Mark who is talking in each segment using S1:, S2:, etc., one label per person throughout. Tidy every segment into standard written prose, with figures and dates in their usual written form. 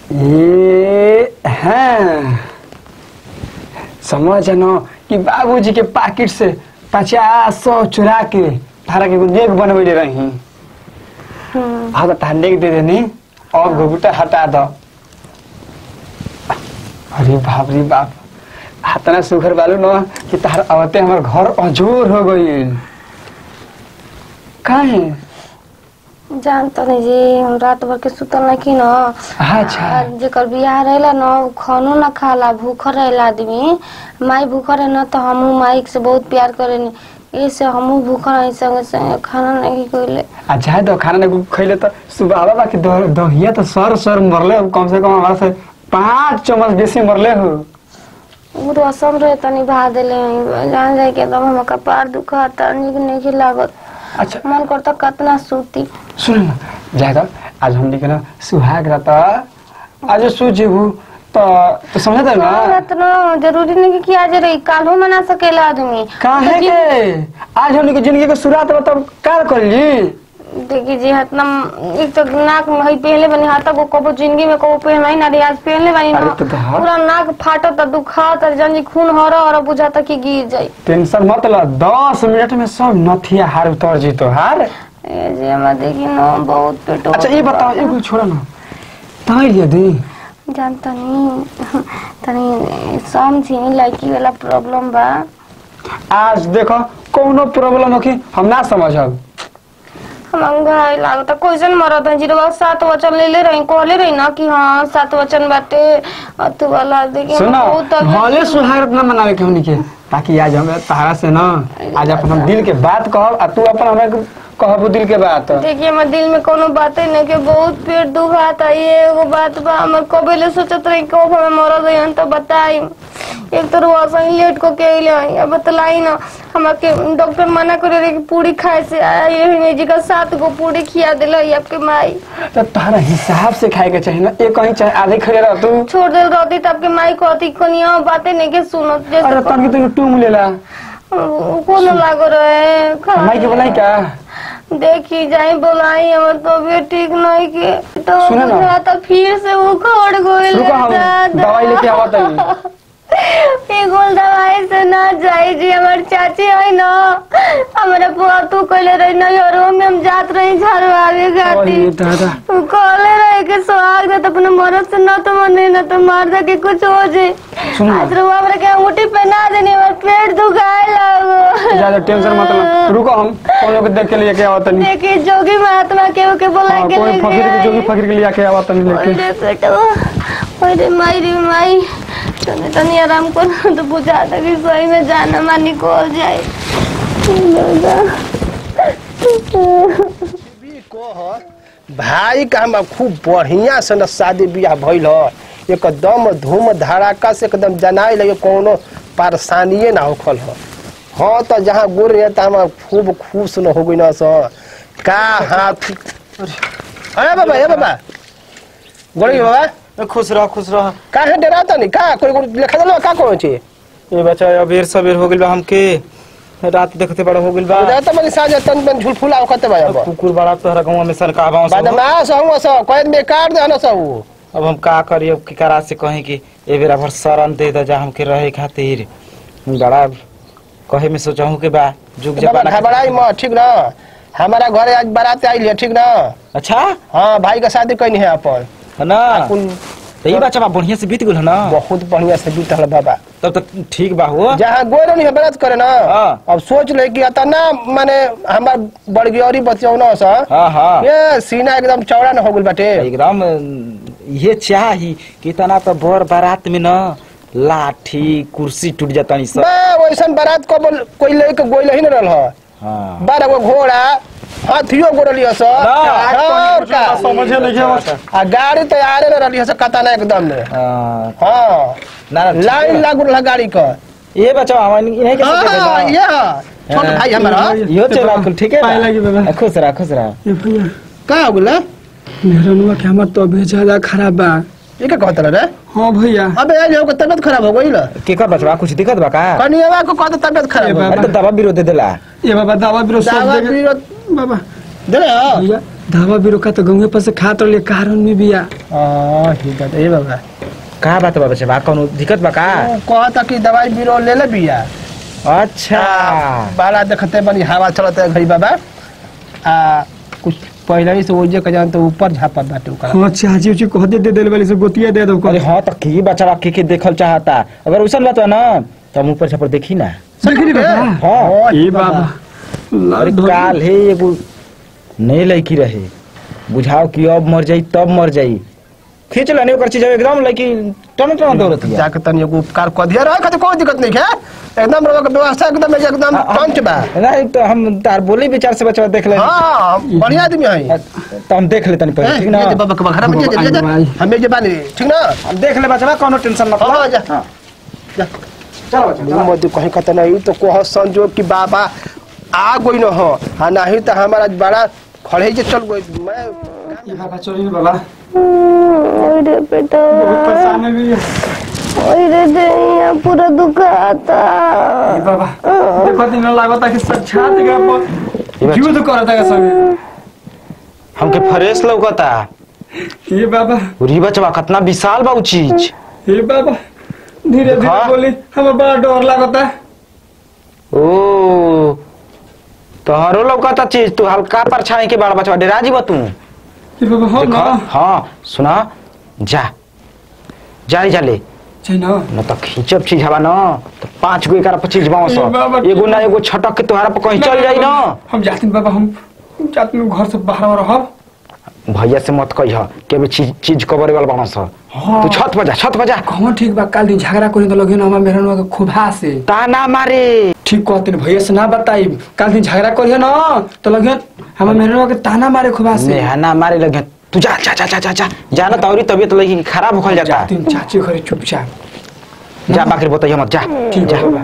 S1: ये हाँ समझ न कि बाबूजी के पैकेट से 50-100 चुरा के तारा के नेक बनवैले रही। हाँ तो तार नेक दे देनी और घुघुटा हटा दो। अरे बाप रे बाप हाथना सुखर बालू न कि तार आवते हमार घर अजोर हो गई। काहे
S2: जानता नहीं जी हम रात भर के सुतल ना कि न।
S1: अच्छा
S2: जेकर बियाह रहेला न खानो ना खाला भूख रहेला आदमी। माई भूख रहे न तो हमू माई से बहुत प्यार करेनी ऐसे हमू भूख रही संगे संगे खाना नहीं खइले।
S1: अच्छा तो खाना नहीं खइले तो सुबह बाकी दहिया तो सर मरले कम से कम हमारा से 5 चम्मच बेसी मरले हो।
S2: वो रसम रहे तनी भा देले जान जाए के एकदम हम कपार दुखाता नहीं लागत।
S1: अच्छा
S2: मन करता कितना सूती।
S1: सुन ना जाएगा आज हमने के ना सुहाग रहता आज सो जेबू तो समझ ना
S2: इतना जरूरी नहीं कि आज रही कालो मना सकेला आदमी।
S1: काहे के आज हमने के जिंदगी के शुरुआत मतलब का कर ली।
S2: देखिए जी इतना एक तो नाक में पहले बनी हाथ को कबो जिंदगी में कबो पहले ना रियाज पहले बनी ना पूरा नाक फाटत दुखात जानी खून हरा बुझाता कि गिर जाई।
S1: टेंशन मत ला 10 मिनट में सब नथिया हार उतर जी तो हार
S2: ए जे हम देखी ना बहुत पेट।
S1: अच्छा ये बताओ एगो छोड़ा ना ताई लिया दे
S2: जानता नहीं तनी समझी लड़की वाला प्रॉब्लम बा।
S1: आज देखो कोनो प्रॉब्लम हो कि हम ना समझब
S2: हम घाय लागता क्वेश्चन मरत है 07 वचन ले रही कहले रही ना कि हाँ 7 वचन बाटे तू वाला देखिए
S1: सुनो भले सुहागरात ना मनावे के हमनी के ताकि आज हम तारा से ना आज अपन दिल के बात कहब आ तू अपन हमें कहबो दिल के बात।
S2: देखिए हमर दिल में कोनो बातें नहीं के बहुत पेट दुखाता ये एगो बात बा हमर कबेले सोचत रही को हमें मरद है तो बताई एक तो रोज लेट को के ले बतलाई ना हमके डॉक्टर मना करे रे कि पूरी खाए से ये नहीं जी का 7 गो पूरी खिया देले आपके माई
S1: तो तारा हिसाब से खाए के चाहिए ना एक कहीं चाहे आधे खड़े रह तू
S2: छोड़ दे रहती तब के माई कहती कनिया बातें नहीं के सुनो जैसे
S1: अरे तन के तू टूम लेला
S2: कोनो लागो रहे
S1: माई के बोलाई क्या
S2: देखी जाए बोलाई हमर तबीयत ठीक नहीं के तो तो फिर से वो खड़ गइल
S1: दवाई लेके आवत है
S2: गोल दवाई से ना जाए जी हमार चाची है ना हमारे बुआ तू कहले रही ना यारो में हम जात रही झाड़ू आगे खाती कहले रहे के सुहाग तो अपने मरद से ना तो मने ना तो मार दे के कुछ हो जाए आज रुआ हमरा के अंगूठी पहना देने और पेट दुखाए लागो
S1: ज्यादा टेंशन मत लो रुको हम कोनो के देख के लेके आवत नहीं
S2: देखिए जोगी महात्मा के बुला के
S1: कोई फकीर के जोगी फकीर के लेके आवत नहीं लेके
S2: बेटा ओरे माई तनी आराम कर तो बुझा था कि सही में जाना मानी निकल जाए।
S3: भाई का हम खूब बढ़िया से न शादी ब्याह भइल एकदम धूम धड़ाका से एकदम जनाई लगे कोनो परेशानी ना होखल ह। हाँ तो जहाँ गुर रहता हम खूब खुश न हो गई न का हाथ अरे बाबा गोड़ी बाबा
S4: खुश रह
S3: काहे डराता नहीं का कोई लिखा दलो का कोनो छी
S4: ये बच्चा अबेर सबेर हो गेल बा हमके रात देखते बड़ा हो गेल बा
S3: जाता मन साज तन बन झुलफुला ओखते बा
S4: कुकुर बड़ा तोहरा गांव में सन का बाव
S3: बाद में सहु स कोई में काट दे न सहु
S4: अब हम का करियो कि करा से कहीं कि ए बेरा भर शरण दे द जा हमके रहे खातिर बड़ा कहे में सोचहु के बा जुग जमाना
S3: बड़ाई म ठीक ना हमारा घरे आज बारात आई है ठीक ना।
S4: अच्छा
S3: हां भाई का शादी कइनी है अपन
S4: है ना यही बच्चा बढ़िया से बीत गेल है ना
S3: बहुत बढ़िया से बीतल बाबा
S4: तब तो ठीक बा हो
S3: जहां गोर नहीं बारात करे ना अब सोच ले कि अतना माने हमार बड़गियोरी बतियौना सा
S4: हां
S3: ये सीना एकदम चौड़ा न हो गेल बाटे
S4: एकदम ये चाही कितना तो बर बारात में ना लाठी कुर्सी टूट जाता नहीं सब
S3: बा वैसन बारात को कोई लेके गोइल ही न रहल ह। हां 12 गो घोड़ा हाथियो गोरलिया स
S1: समझे नहीं
S3: आ गाड़ी तैयार न रहलिया स कता ना एकदम में हां ना लाइन लागू रहा गाड़ी का
S4: ये बच्चा हम इन्हें के
S3: हां ये छोट भाई हमारा
S4: यो चला ठीक है खुश रहा
S1: ये भैया
S3: का हो गेला
S1: मेरा नुआ के हमर तो बेचारा खराब बा
S3: ये का कहत रे
S1: हां भैया
S3: अबे आज हो तबियत खराब हो गई
S4: के का बचवा कुछ दिक्कत बा का
S3: कनियावा को कहत तबियत खराब
S4: है तो दवा बिरो दे देला
S1: ये बाबा दवा बिरो सब
S3: दवा बिरो
S1: बाबा
S3: दे
S1: भैया धावा भी रोका तो गंगे पर से खात रहे कारण में भी आ
S3: ठीक है ए बाबा
S4: का बात बा बच्चा बा कौनो दिक्कत बा का
S3: कहता कि दवाई बीरो ले ले बिया।
S4: अच्छा
S3: बाला देखते बनी हवा चलते घड़ी बाबा कुछ पहले ही से ओजे के जान तो ऊपर झापत बाटे ओकरा।
S1: हां चाची उची कह दे देले वाली से गोतिया दे दो
S4: अरे हाँ तो की बच्चा के देखल चाहता अगर वैसा बात ना तो हम ऊपर छपर देखी ना
S1: देखी रे बाबा
S3: हां
S1: ए बाबा
S4: अरे काल है एगो नहीं लड़की रहे बुझाओ कि अब मर जाई तब मर जाई खींच लाने ओकर चीज एकदम लड़की टन टन दौड़त है
S3: जाके तनी एगो उपकार क दिया रहे खातिर कोई दिक्कत नहीं है एकदम रोग के व्यवस्था एकदम टंच बा
S4: नहीं तो हम तार बोली विचार से बच्चा देख ले
S3: हां बढ़िया आदमी है
S4: तो हम देख लेतनी पहले ठीक ना
S3: ये बाबा के घर में जा हमें जे बानी ठीक ना
S4: हम देख ले बच्चा कोनो टेंशन मत
S3: हां जा
S4: चलो बच्चा
S3: मत कहीं कत नहीं तो कोह संजोग की बाबा आ गई न हो हां नहीं तो हमारा बड़ा खड़े जे चल गई मैं
S1: ये बाबा चोरी रे बाबा
S2: अरे बेटा
S1: बहुत परेशान है भी
S2: अरे दैया पूरा दुखाता
S1: ए बाबा देखो दिन लागता कि सब छात के ऊपर जीव तो करता है संगे
S4: हमके फ्रेश लौकता
S1: ये बाबा
S4: उरी बचवा कितना विशाल बा उ चीज
S1: ए बाबा धीरे धीरे
S4: हाँ?
S1: बोली हमें बड़ा डर लागता
S4: ओ तोहरो लौकता चीज तू हल्का परछाई के बाल बचवा डेरा जीव तू
S1: ए बाबा हो
S4: देखो
S1: ना
S4: हाँ सुना जा जा ले
S1: छै ना
S4: न तो खींचब चीज हवा न तो 5 गो 11 25 बाँस
S1: ए बाबा,
S4: एगो ना एगो छटक के तोहरा पर कहीं चल जाई ना
S1: हम जाते बाबा हम जाते घर से बाहर रहब
S4: भैया से मत कहिया के भी चीज कवर वाला बाँस
S1: हाँ।
S4: तू छत पर जा
S1: कहूँ ठीक बा काल दिन झगड़ा करे तो लगे ना हमारे मेहरनवा के खुबा से
S4: ताना मारे
S1: ठीक कहते भैया से ना बताई काल दिन झगड़ा करिए ना तो लगे हमारे मेहरनवा के ताना मारे खुबा से
S4: मेहना मारे लगे तू जा जा जा जा जा जा जाना तौरी तबीयत लगी खराब होखल जाता
S1: जाते चाची घरे चुपचाप
S4: जा बाकी बताइए मत जा
S1: ठीक
S4: जा
S1: है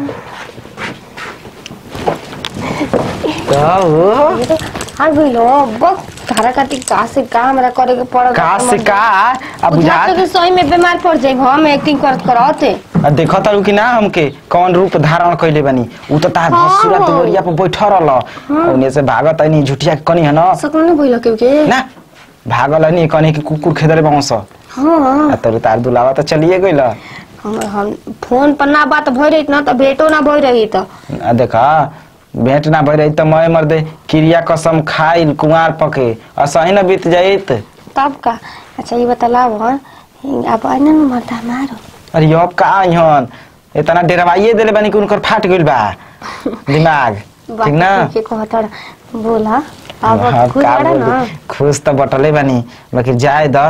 S1: बाबा
S2: हाँ गइलो बस धारा काटी का से का हमरा करे के पड़
S4: का से का अब बुझा
S2: के सही में बीमार पड़ जाई हम एक्टिंग करते
S4: देखो तारू कि ना हमके कौन रूप धारण कइले बानी उ तो तार
S2: हाँ।
S4: भसुरा दुवरिया पर बैठल रहल ओने से भागत नहीं झुटिया के कनी है ना
S2: सकल न भइलो के
S4: ना भागल नहीं कनी के कुकुर खेदले बांस
S2: हां
S4: आ तोर तार दुलावा तो चलिए गइल
S2: हम फोन पर ना बात भई रही ना तो भेटो ना भई रही तो
S4: आ देखा भेंट ना भई रही तो मैं मर दे क्रिया कसम खाइल कुमार पके असही न बीत जाइत
S2: तब का अच्छा ये बतलाओ अब आने न मरता मारो
S4: अरे अब का आइहन इतना डरवाइए देले बानी कि उनकर फाट गइल बा दिमाग ठीक ना
S2: के कहता बोला अब
S4: हाँ,
S2: खुद
S4: का
S2: बड़ा
S4: बोल
S2: ना
S4: दी। खुश तो बटले बानी बाकी जाए द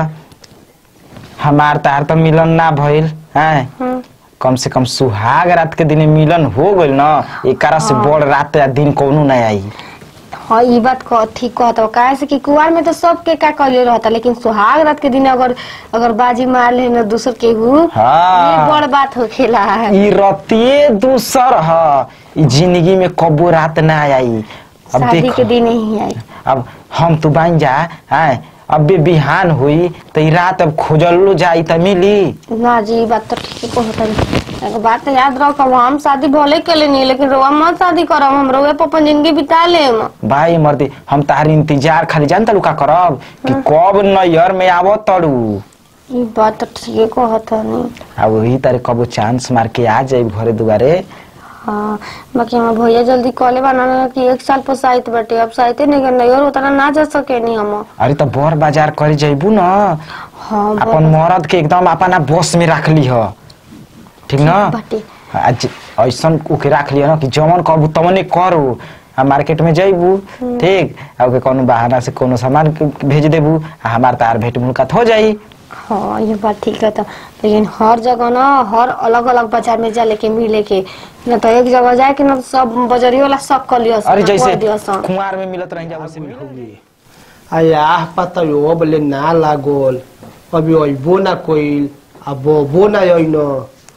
S4: हमार तार तो मिलन ना भइल हैं कम से कम सुहाग रात के दिन मिलन हो गइल ना एकरा से बड़ रात या दिन कोनो नहीं आई
S2: हाँ ये बात ठीक कहता काहे से कि कुआर में तो सब के का कइले रहता लेकिन सुहाग रात के दिन अगर बाजी मार ले ना दूसर के
S4: हाँ।
S2: ये बड़ बात होखेला
S4: ई रतिए दूसर ह ई जिंदगी में कबो रात ना आई अब
S2: शादी
S4: देख
S2: के दिन ही आई
S4: अब हम तू बन जा हैं अब भी बिहान हुई तो ई रात अब खोजलो जाई त मिली
S2: ना जी बात तो ठीक कहता एगो बात तो याद रखो हम शादी भले के लेनी लेकिन रोवा मत शादी करब हम रोवे पर अपन जिंदगी बिता लेम
S4: भाई मर्दी हम तार इंतजार खाली जानता लुका करब कि कब नैहर में आवो तड़ू
S2: ये बात तो ठीक कहता नहीं
S4: अब वही तारे कबो चांस मार के आ जाई घरे दुआरे
S2: हाँ बाकी हमारे भैया जल्दी कॉले बनाना कि 1 साल पर साइट बटे अब साइते नहीं करना और उतना ना जा सके नहीं हम
S4: अरे तो बर बाजार करे जइबू न
S2: हाँ
S4: अपन मरद के एकदम अपना बस में रख ली हो ठीक ना
S2: बटे
S4: आज ऐसन ओके रख लियो ना कि जमन कहबू तमने करू आ मार्केट में जइबू ठीक आ ओके कोनो बहाना से कोनो सामान भेज देबू आ हमार तार भेंट मुलाकात हो जाई
S2: हाँ ये बात ठीक है तो लेकिन हर जगह ना हर अलग अलग बाजार में जा लेके मिले के ना तो एक जगह जाए कि ना सब बाजारी वाला सब कर लियो
S4: अरे जैसे कुंवार में मिलत रह जाबू से मिल
S3: आया पता यो बोले ना लागोल अभी अइबो ना कोइल अब बोबो ना अइनो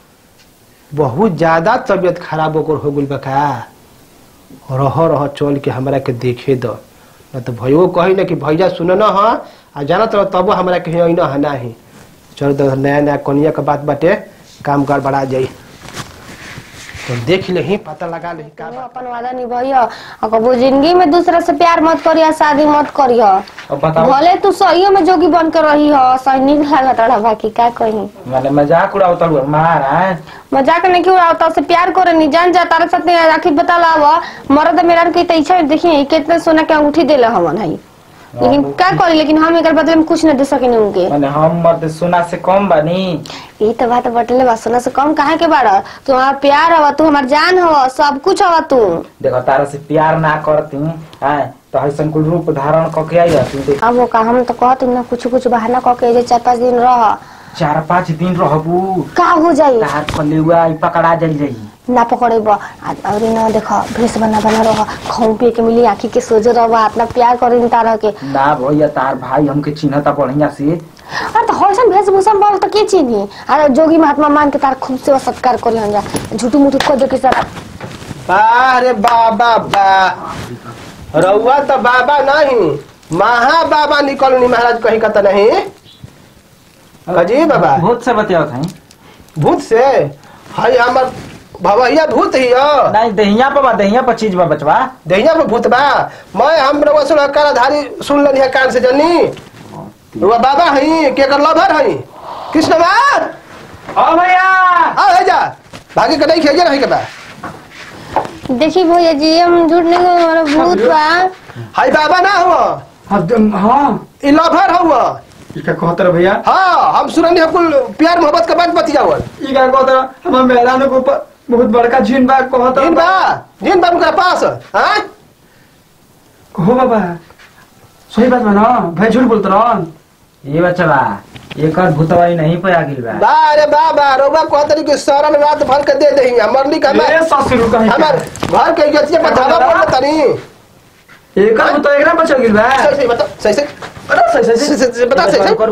S3: बहुत ज्यादा तबीयत खराब हो गइल बा का रह चल के हमरा के देखे दो ना तो भैयो कही ना कि भैया सुन न ह आ जानत रह तब हमरा के अइनो है नाही चल तो नया नया कनिया के बात बाटे काम कर बढ़ा जाई तो देख ले ही पता लगा ले का
S2: तू अपन वादा निभाइयो और कबो जिंदगी में दूसरा से प्यार मत करियो, शादी मत करियो।
S4: अब बताओ
S2: भले तू सहियो में जोगी बन कर रही हो, सही नहीं लागत रहा बाकी का कही।
S4: मैंने मजाक उड़ावता हुआ महाराज।
S2: मजाक नहीं क्यों उड़ावता, से प्यार करे नहीं जान जा तारे साथ आखिर बता लावा मरद मेरा की तो इच्छा देखिए कितने सोना के अंगूठी देले हमन है, लेकिन क्या करी, लेकिन हम एकर बदले में कुछ न दे सके उनके।
S4: मैंने हम मर्द सोना से कम बनी।
S2: यही तो बात बटले बा, सोना से कम काहे के बाड़ा, तू हमार प्यार हवा, तू हमार जान हवा, सब कुछ हवा तू।
S4: देखो तारा से प्यार ना करती है तो ऐसा कुल रूप धारण करके आई रहती।
S2: अब वो का हम तो कहत ना कुछ बहाना कह के 4-5 दिन रह,
S4: 4-5 दिन रहबू
S2: का हो जाई,
S4: तार पलेवा पकड़ा जाई
S2: ना पकड़ेब और ना देखो भेष बना रह, खाऊ पिए के मिली, आँखी के सोझे रह, इतना प्यार करे तारा के
S4: ना भैया। तार भाई हमके चिन्हता बढ़िया से।
S2: अरे तो हौसन वेशभूषा बोल तो के चिन्ही, अरे जोगी महात्मा मान के तार खूब सेवा सत्कार करी हम जा, झूठू मूठू को दे के साथ।
S3: अरे बाबा बा रउआ तो बाबा नहीं महा बाबा निकलनी महाराज कहीं का तो नहीं। अजी बाबा
S4: भूत से बतियाओ था
S3: भूत से हाय हमर भवैया भूत ही हो
S4: नहीं दहिया पर चीज बा बचवा
S3: दहिया में भूत बा। मैं हम रउआ सुन कराधारी सुन लेनी है कान से जनी रउआ बाबा हई के कर लभर हई कृष्ण बा
S4: ओ भैया
S3: आ जा भागे के नहीं खेजे रही के बा।
S2: देखी भैया जी हम झूठ नहीं कहूं, हमारा भूत बा।
S3: हाय बाबा ना हुआ
S1: हाँ
S3: ई लभर हुआ।
S1: इका कहतर भैया।
S3: हाँ हम सुननी है कुल प्यार मोहब्बत के बात बतियावल।
S1: इका कहतर हम मेहरान को बहुत बड़का झीन बा कहतर।
S3: जिन बाबू के पास हां
S1: हो बाबा सही बात बा ना भाई, झूठ बोलत रहन
S4: ये बचवा एकर भूतवाई नहीं पया गिल बा।
S3: बा रे बाबा रोबा कहतरी के शरण रात भर के दे देही मरली का
S1: ए ससुर कहे
S3: हमर घर के इज्जत पे धावा पड़ तनी
S1: एकर तो एकरा बचल गिल बा।
S3: सही सही बता सही सही बता सही सही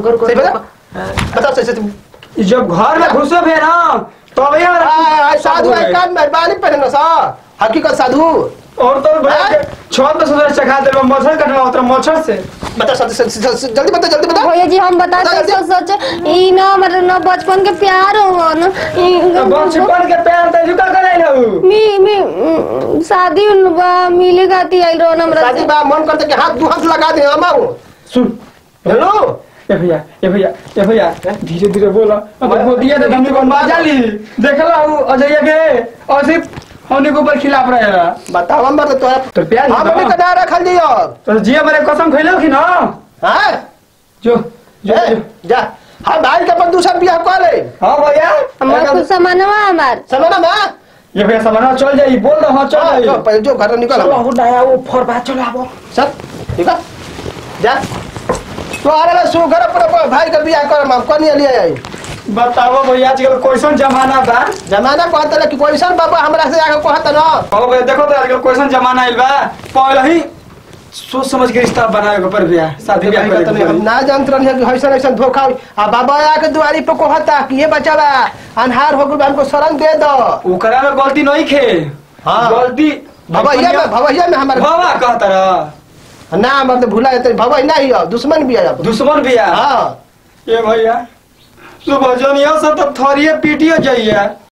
S3: बता सही सही।
S1: जब घर में घुसो भे ना तो भैया
S3: साधु एक कान मेहरबानी पहनना सा हकीकत साधु
S1: और तो भैया छत पे सुधर चखा दे मच्छर कटवा उतर मच्छर से
S3: बता जल्दी बता
S2: भैया जी हम बता सच ई ना मतलब ना बचपन के प्यार हो ना
S1: बचपन के प्यार त जुका करे लऊ
S2: मी शादी मिले गाती आइल रहो हमरा
S3: शादी बा मन करते कि हाथ दू हाथ लगा दे हमारो
S1: सुन
S3: हेलो
S1: ए भैया धीरे धीरे बोला अब गोदिया दे हमने को मजा ली देखला हूं अजय के और सिर्फ हमने को ऊपर खिलाफ रहेगा।
S3: बताओ हमर तो
S1: प्यार
S3: हमने कदा रखल दियो
S1: तो जी हमारे कसम खइलो कि ना
S3: हां
S1: जो
S3: जा हां भाई के अपन दूसरा बियाह कर ले।
S1: हां भैया
S2: हमार कुछ सामानवा हमार
S3: समझना ना
S1: ये भैया सामान चल जाई बोल दो। हां चल
S3: जो पहले जो घर निकल
S4: चलो हो नया वो फोर बात चलो आबो
S3: सब ठीक है जा तो आरे सु घर पर भाई के बियाह कर हम कनी लिए आई।
S1: बताओ भैया आजकल क्वेश्चन जमाना बा।
S3: जमाना कहत कि क्वेश्चन बाबा हमरा से आके कहत ना
S1: ओ भैया देखो तो आजकल क्वेश्चन जमाना आइल बा, पहले ही सोच समझ के रिश्ता बनाए के पर बियाह शादी ब्याह करे के
S3: हम ना जानत रही कि ऐसा ऐसा धोखा आ बाबा आके दुआरी पे कहता कि ये बचावा अनहार हो गइल हमको शरण दे दो।
S1: ओकरा में गलती नहीं खे।
S3: हां
S1: गलती
S3: भवैया में हमारे
S1: बाबा कहता रहा
S3: ना मतलब भूला जाते भवै नहीं हो दुश्मन भी है
S1: दुश्मन भी है।
S3: हां
S1: ये भैया सुबह जनिया से तो थोड़िए पीटिए जाइए